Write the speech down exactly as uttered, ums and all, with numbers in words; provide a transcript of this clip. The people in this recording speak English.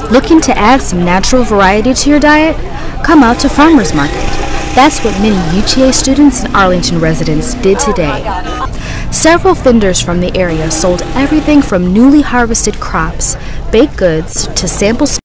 Looking to add some natural variety to your diet? Come out to Farmers Market. That's what many U T A students and Arlington residents did today. Several vendors from the area sold everything from newly harvested crops, baked goods, to sample